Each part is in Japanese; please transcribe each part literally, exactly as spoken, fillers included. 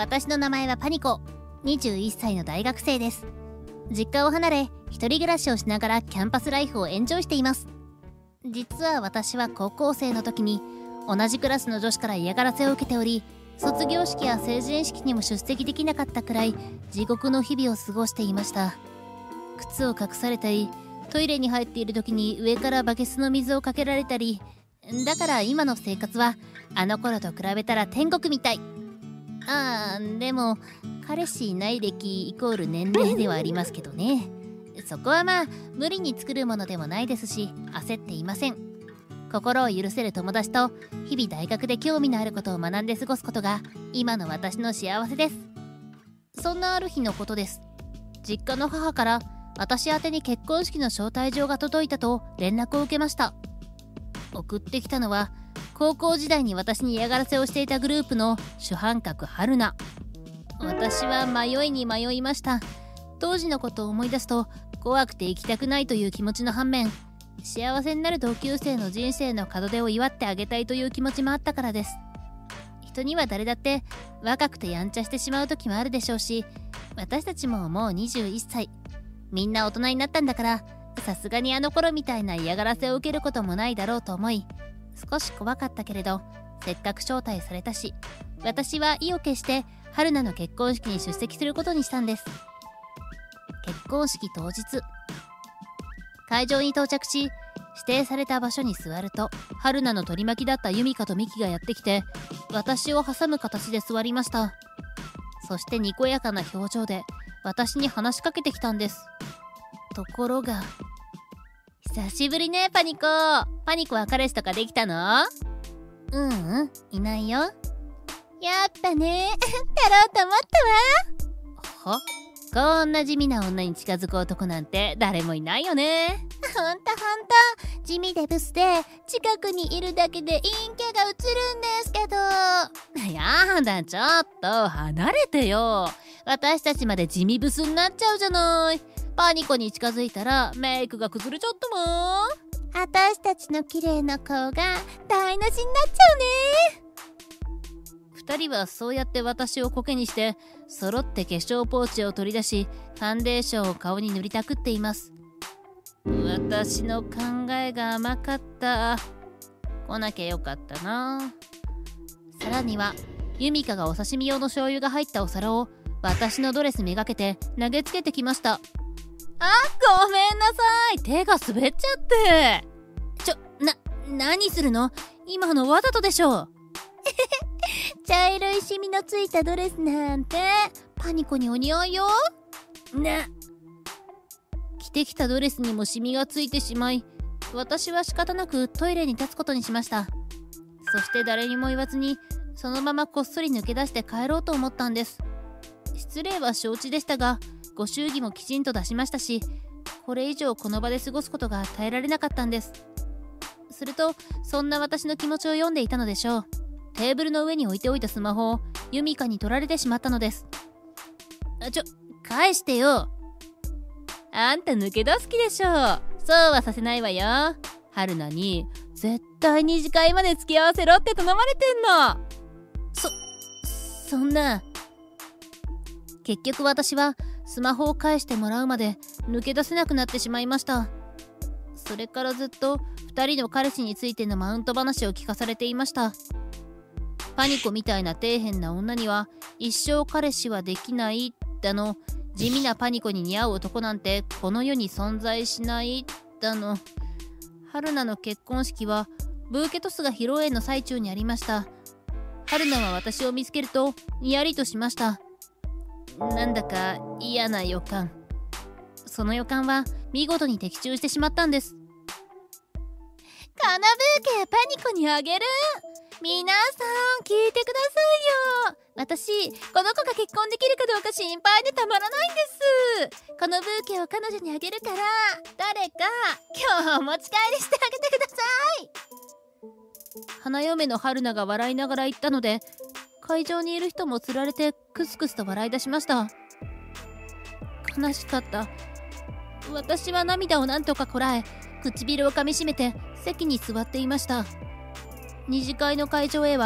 私の名前はパニコ。にじゅういっさいの大学生です。実家を離れ、一人暮らしをしながらキャンパスライフをエンジョイしています。実は私は高校生の時に同じクラスの女子から嫌がらせを受けており、卒業式や成人式にも出席できなかったくらい地獄の日々を過ごしていました。靴を隠されたり、トイレに入っている時に上からバケツの水をかけられたり、だから今の生活はあの頃と比べたら天国みたい。あーでも彼氏いない歴イコール年齢ではありますけどね。そこはまあ無理に作るものでもないですし、焦っていません。心を許せる友達と日々大学で興味のあることを学んで過ごすことが今の私の幸せです。そんなある日のことです。実家の母から私宛てに結婚式の招待状が届いたと連絡を受けました。送ってきたのは高校時代に私に嫌がらせをしていたグループの主犯格春菜。私は迷いに迷いました。当時のことを思い出すと怖くて行きたくないという気持ちの反面、幸せになる同級生の人生の門出を祝ってあげたいという気持ちもあったからです。人には誰だって若くてやんちゃしてしまう時もあるでしょうし、私たちももうにじゅういっさい、みんな大人になったんだから、さすがにあの頃みたいな嫌がらせを受けることもないだろうと思い、少し怖かったけれどせっかく招待されたし、私は意を決して春菜の結婚式に出席することにしたんです。結婚式当日、会場に到着し、指定された場所に座ると、春菜の取り巻きだったユミカとミキがやってきて、私を挟む形で座りました。そしてにこやかな表情で私に話しかけてきたんです。ところが、久しぶりねパニコ。パニコは彼氏とかできたの？ううん、いないよ。やっぱね、取ろうと思ったわ。は？こんな地味な女に近づく男なんて誰もいないよね。ほんとほんと、地味でブスで近くにいるだけで陰キャが映るんですけど。やだ、ちょっと離れてよ。私たちまで地味ブスになっちゃうじゃない。パニコに近づいたらメイクが崩れちゃったもん。私たちの綺麗な顔が台無しになっちゃうね。二人はそうやって私をコケにして揃って化粧ポーチを取り出し、ファンデーションを顔に塗りたくっています。私の考えが甘かった。来なきゃよかったな。さらにはユミカがお刺身用の醤油が入ったお皿を私のドレスめがけて投げつけてきました。あ、ごめんなさい、手が滑っちゃって。ちょ、な、何するの？今のわざとでしょ。茶色いシミのついたドレスなんてパニコにお似合いよ。ね。着てきたドレスにもシミがついてしまい、私は仕方なくトイレに立つことにしました。そして誰にも言わずにそのままこっそり抜け出して帰ろうと思ったんです。失礼は承知でしたが、ご祝儀もきちんと出しましたし、これ以上この場で過ごすことが耐えられなかったんです。するとそんな私の気持ちを読んでいたのでしょう。テーブルの上に置いておいたスマホをユミカに取られてしまったのです。あ、ちょ、返してよ。あんた抜け出す気でしょ。そうはさせないわよ。春菜に絶対に次会まで付き合わせろって頼まれてんの。そ、そんな。結局私はスマホを返してもらうまで抜け出せなくなってしまいました。それからずっとふたりの彼氏についてのマウント話を聞かされていました。パニコみたいな底辺な女には一生彼氏はできないだの、地味なパニコに似合う男なんてこの世に存在しないだの。春菜の結婚式はブーケトスが披露宴の最中にありました。春菜は私を見つけるとにやりとしました。なんだか嫌な予感。その予感は見事に的中してしまったんです。このブーケパニコにあげる。皆さん聞いてくださいよ。私この子が結婚できるかどうか心配でたまらないんです。このブーケを彼女にあげるから、誰か今日お持ち帰りしてあげてください。花嫁の春菜が笑いながら言ったので、会場にいる人もつられてクスクスと笑い出しました。悲しかった。私は涙をなんとかこらえ、唇をかみしめて席に座っていました。二次会の会場へは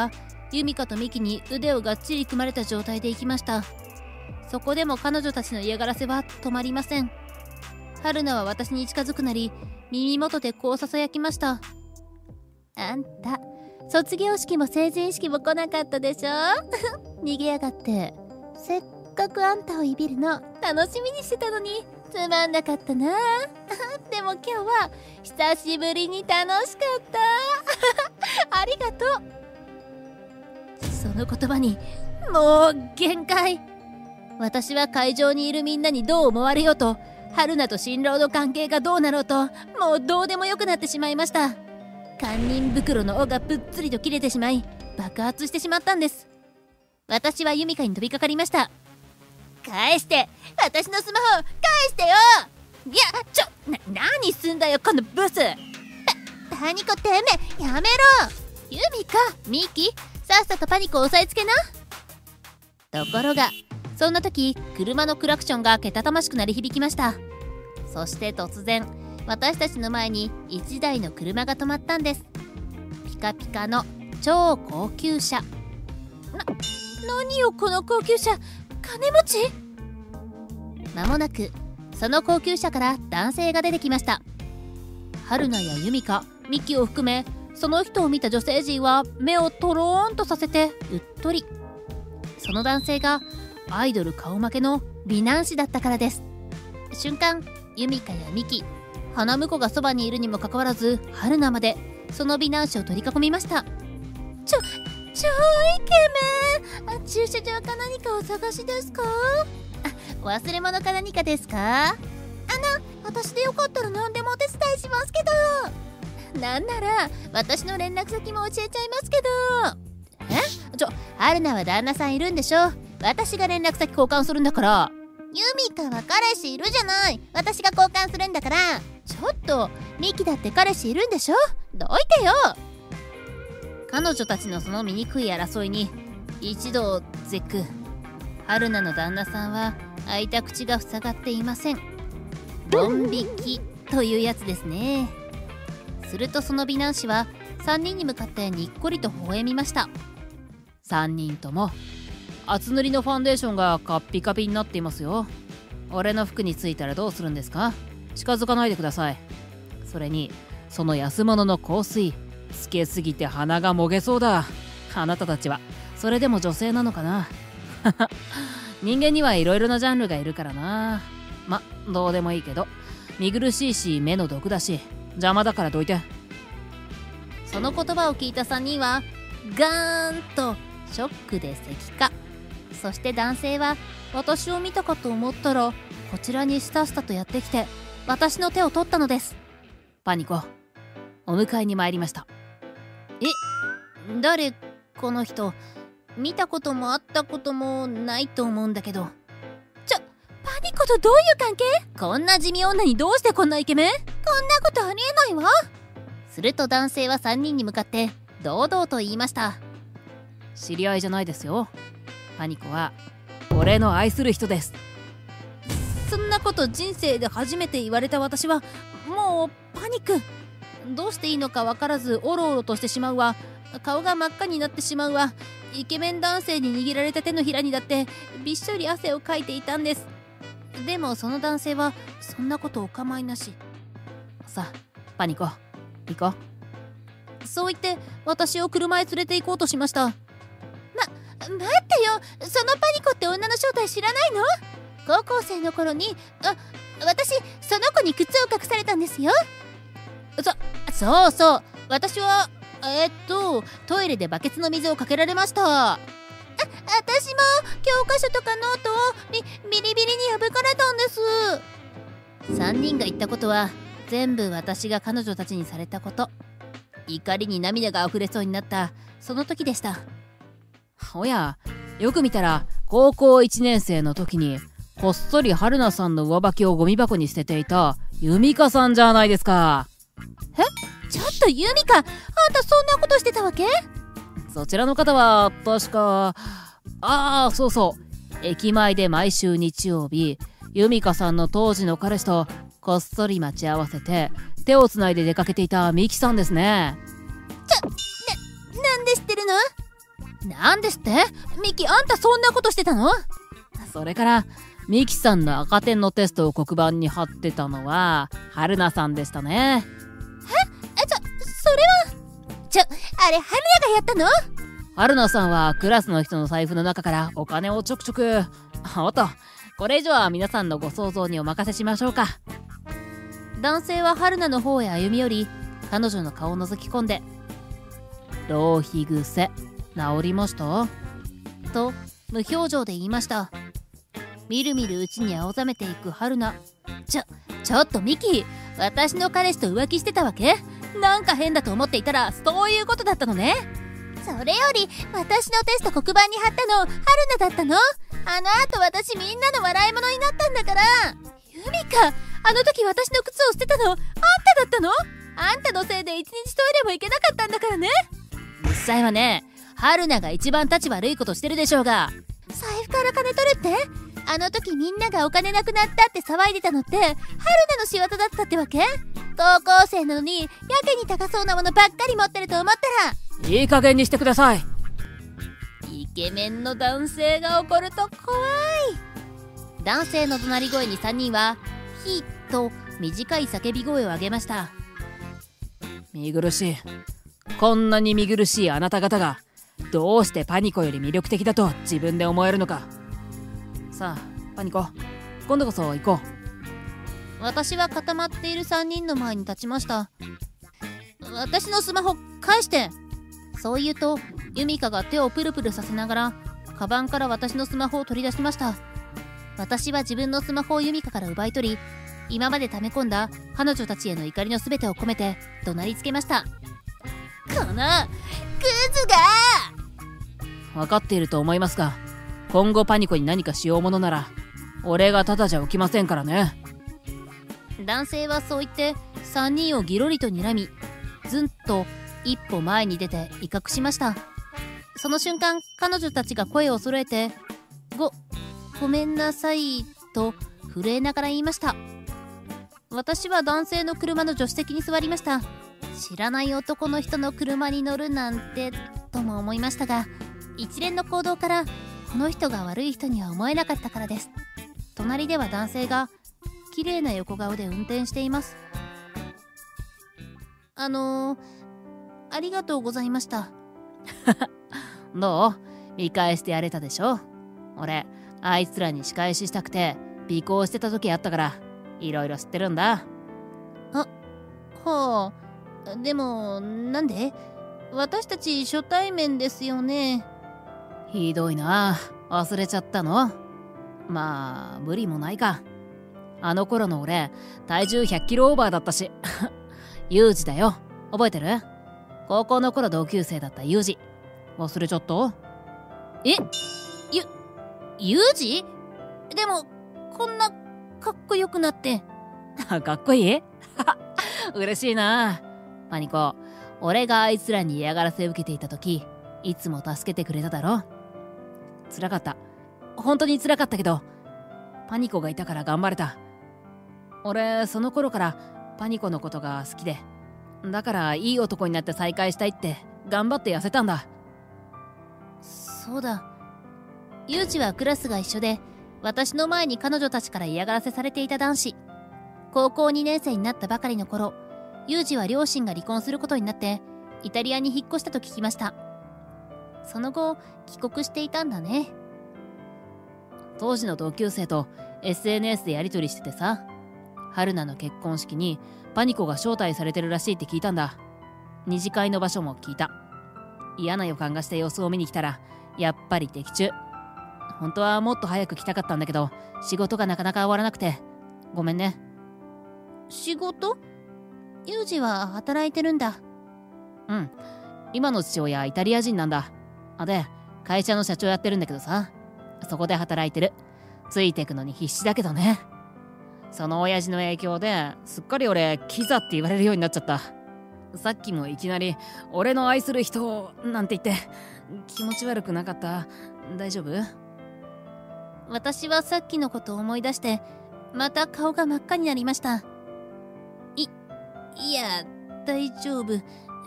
ユミカとミキに腕をがっちり組まれた状態で行きました。そこでも彼女たちの嫌がらせは止まりません。春菜は私に近づくなり、耳元でこうささやきました。あんた、卒業式も成人式も来なかったでしょ逃げやがって。せっかくあんたをいびるの楽しみにしてたのにつまんなかったなでも今日は久しぶりに楽しかったありがとう。その言葉にもう限界。私は会場にいるみんなにどう思われようと、春菜と新郎の関係がどうなろうと、もうどうでもよくなってしまいました。堪忍袋の尾がぷっつりと切れてしまい、爆発してしまったんです。私はユミカに飛びかかりました。返して、私のスマホ返してよ。いや、ちょ、な、何すんだよこのブス。パ、パニコてめえやめろ。ユミカ、ミキ、さっさとパニコを押さえつけな。ところがそんな時、車のクラクションがけたたましく鳴り響きました。そして突然、私たちの前にいちだいの車が止まったんです。ピカピカの超高級車。な、何よこの高級車、金持ち？間もなくその高級車から男性が出てきました。春菜やユミカ、ミキを含め、その人を見た女性陣は目をトローンとさせてうっとり。その男性がアイドル顔負けの美男子だったからです。瞬間、ユミカやミキ、花婿がそばにいるにもかかわらず、春菜までその美男子を取り囲みました。ちょ、超イケメン。あ、駐車場か何かお探しですか？あ、忘れ物か何かですか？あの、私でよかったら何でもお手伝いしますけど。なんなら私の連絡先も教えちゃいますけど。え？ちょ、春菜は旦那さんいるんでしょ？私が連絡先交換するんだから。ユミカは彼氏いるじゃない。私が交換するんだから。ちょっと、ミキだって彼氏いるんでしょ？どいてよ。彼女たちのその醜い争いに一同絶句。春菜の旦那さんは開いた口が塞がっていません。ドン引きというやつですね。するとその美男子はさんにんに向かってにっこりと微笑みました。さんにんとも厚塗りのファンデーションがカッピカピになっていますよ。俺の服についたらどうするんですか？近づかないでください。それにその安物の香水つけすぎて鼻がもげそうだ。あなたたちはそれでも女性なのかな人間にはいろいろなジャンルがいるからな。ま、どうでもいいけど、見苦しいし目の毒だし邪魔だからどいて。その言葉を聞いたさんにんはガーンとショックで石化。そして男性は私を見たかと思ったらこちらにスタスタとやってきて私の手を取ったのです。パニコ、お迎えに参りました。え、誰この人？見たことも会ったこともないと思うんだけど。ちょ、パニコとどういう関係？こんな地味女にどうしてこんなイケメン？こんなことありえないわ。すると男性はさんにんに向かって堂々と言いました。知り合いじゃないですよ。パニコは俺の愛する人です。そんなこと人生で初めて言われた私はもうパニック。どうしていいのか分からずおろおろとしてしまうわ。顔が真っ赤になってしまうわ。イケメン男性に握られた手のひらにだってびっしょり汗をかいていたんです。でもその男性はそんなことお構いなし。さあパニコ行こう。そう言って私を車へ連れて行こうとしました。ま、待ってよ。そのパニコって女の正体知らないの？高校生の頃に、あ、私その子に靴を隠されたんですよ。そ、そうそう。私はえー、っとトイレでバケツの水をかけられました。あ、私も教科書とかノートをビビリビリに破かれたんです。さんにんが言ったことは全部私が彼女たちにされたこと。怒りに涙があふれそうになったその時でした。おや、よく見たら高校いちねん生の時にこっそり春菜さんの上履きをゴミ箱に捨てていたユミカさんじゃないですか。え、ちょっとユミカ、あんたそんなことしてたわけ？そちらの方は確か、ああそうそう、駅前で毎週日曜日ユミカさんの当時の彼氏とこっそり待ち合わせて手をつないで出かけていたミキさんですね。ちょ、な、なんで知ってるの？ なんですって？ミキ、あんたそんなことしてたの？ それからミキさんの赤点のテストを黒板に貼ってたのは春菜さんでしたね。 え？ちょ、それはちょ、あれ春菜がやったの？ 春菜さんはクラスの人の財布の中からお金をちょくちょく。おっと、これ以上は皆さんのご想像にお任せしましょうか。 男性は春菜の方へ歩み寄り、彼女の顔を覗き込んで、 浪費癖治りました？ と無表情で言いました。みるみるうちに青ざめていく春菜。ちょ、ちょっとミキ、私の彼氏と浮気してたわけ？なんか変だと思っていたらそういうことだったのね。それより私のテスト黒板に貼ったの春菜だったの？あの後私みんなの笑い物になったんだから。ユミカ、あの時私の靴を捨てたのあんただったの？あんたのせいで一日トイレも行けなかったんだからね。 実際はね、春菜が一番立ち悪いことしてるでしょうが。 財布から金取るって？あの時みんながお金なくなったって騒いでたのって春菜の仕業だったってわけ？高校生なのにやけに高そうなものばっかり持ってると思ったら。いい加減にしてください。 イケメンの男性が怒ると怖い。男性の怒鳴り声にさんにんはヒーと短い叫び声を上げました。 見苦しい。こんなに見苦しいあなた方がどうしてパニコより魅力的だと自分で思えるのか。さあパニコ、今度こそ行こう。私は固まっているさんにんの前に立ちました。私のスマホ返して。そう言うとユミカが手をプルプルさせながらカバンから私のスマホを取り出しました。私は自分のスマホをユミカから奪い取り、今まで溜め込んだ彼女たちへの怒りの全てを込めて怒鳴りつけました。このクズが！ 分かっていると思いますが、今後パニコに何かしようものなら俺がただじゃ起きませんからね。 男性はそう言ってさんにんをギロリと睨み、ずんと一歩前に出て威嚇しました。その瞬間、彼女たちが声を揃えてごごめんなさいと震えながら言いました。私は男性の車の助手席に座りました。知らない男の人の車に乗るなんてとも思いましたが、一連の行動からこの人が悪い人には思えなかったからです。隣では男性が綺麗な横顔で運転しています。あのー、ありがとうございました。 どう？見返してやれたでしょ？俺あいつらに仕返ししたくて尾行してた時あったからいろいろ知ってるんだ。 あ、はあ。でもなんで？私たち初対面ですよね。 ひどいな。忘れちゃったの？まあ無理もないか。あの頃の俺体重ひゃっキロオーバーだったし。ユージだよ、覚えてる？高校の頃同級生だったユージ。忘れちゃった？ え？ゆ、ユージ？でもこんなかっこよくなって。 かっこいい？嬉しいな。パニコ、俺があいつらに嫌がらせ受けていた時いつも助けてくれただろ。辛かった、本当に辛かったけどパニコがいたから頑張れた。俺その頃からパニコのことが好きで、だからいい男になって再会したいって頑張って痩せたんだ。 そうだ。ユージはクラスが一緒で、私の前に彼女たちから嫌がらせされていた男子。高校にねん生になったばかりの頃、ユージは両親が離婚することになってイタリアに引っ越したと聞きました。その後帰国していたんだね。 当時の同級生と エスエヌエス でやり取りしててさ、春菜の結婚式にパニコが招待されてるらしいって聞いたんだ。二次会の場所も聞いた。嫌な予感がして様子を見に来たらやっぱり的中。本当はもっと早く来たかったんだけど仕事がなかなか終わらなくてごめんね。 仕事？ユージは働いてるんだ。 うん、今の父親イタリア人なんだ。あ、で会社の社長やってるんだけどさ、そこで働いてる。ついてくのに必死だけどね。その親父の影響ですっかり俺キザって言われるようになっちゃった。さっきもいきなり俺の愛する人なんて言って気持ち悪くなかった？大丈夫？ 私はさっきのことを思い出してまた顔が真っ赤になりました。い、いや大丈夫。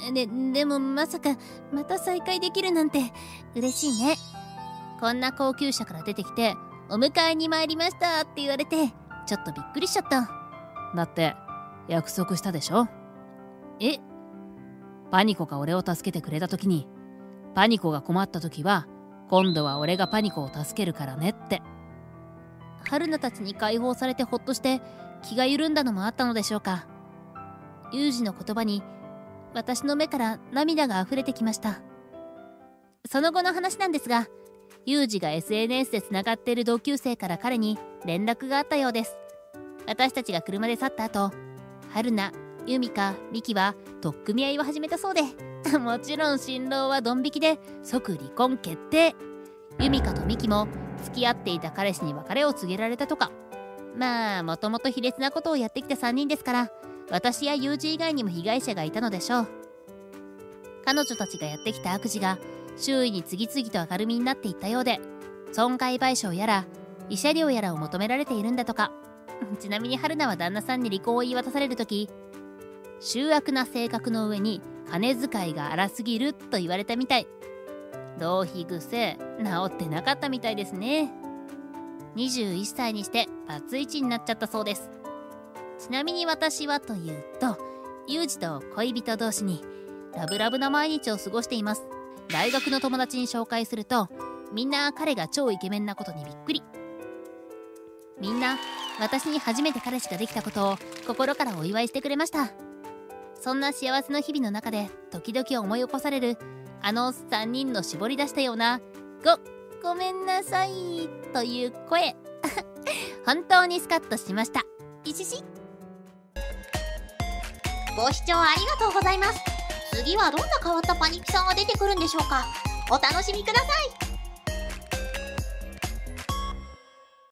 ででもまさかまた再会できるなんて嬉しいね。こんな高級車から出てきてお迎えに参りましたって言われてちょっとびっくりしちゃった。 だって約束したでしょ。 え？ パニコが俺を助けてくれた時に、パニコが困った時は今度は俺がパニコを助けるからねって。 春菜たちに解放されてほっとして気が緩んだのもあったのでしょうか。ユージの言葉に私の目から涙が溢れてきました。その後の話なんですが、ユージが エスエヌエス でつながっている同級生から彼に連絡があったようです。私たちが車で去った後、春菜、ユミカ、ミキは取っ組み合いを始めたそうでもちろん新郎はドン引きで即離婚決定。ユミカとミキも付き合っていた彼氏に別れを告げられたとか。まあもともと卑劣なことをやってきたさんにんですから、私やユージ以外にも被害者がいたのでしょう。彼女たちがやってきた悪事が周囲に次々と明るみになっていったようで、損害賠償やら慰謝料やらを求められているんだとか。ちなみに春菜は旦那さんに離婚を言い渡されるとき、醜悪な性格の上に金遣いが荒すぎると言われたみたい。浪費癖治ってなかったみたいですね。にじゅういっさいにしてバツイチになっちゃったそうです。ちなみに私はというと、ユージと恋人同士にラブラブな毎日を過ごしています。大学の友達に紹介すると、みんな彼が超イケメンなことにびっくり。みんな私に初めて彼氏ができたことを心からお祝いしてくれました。そんな幸せの日々の中で時々思い起こされるあのさんにんの絞り出したようなごごめんなさいという声本当にスカッとしました。いちしご視聴ありがとうございます。次はどんな変わったパニキさんが出てくるんでしょうか。お楽しみください。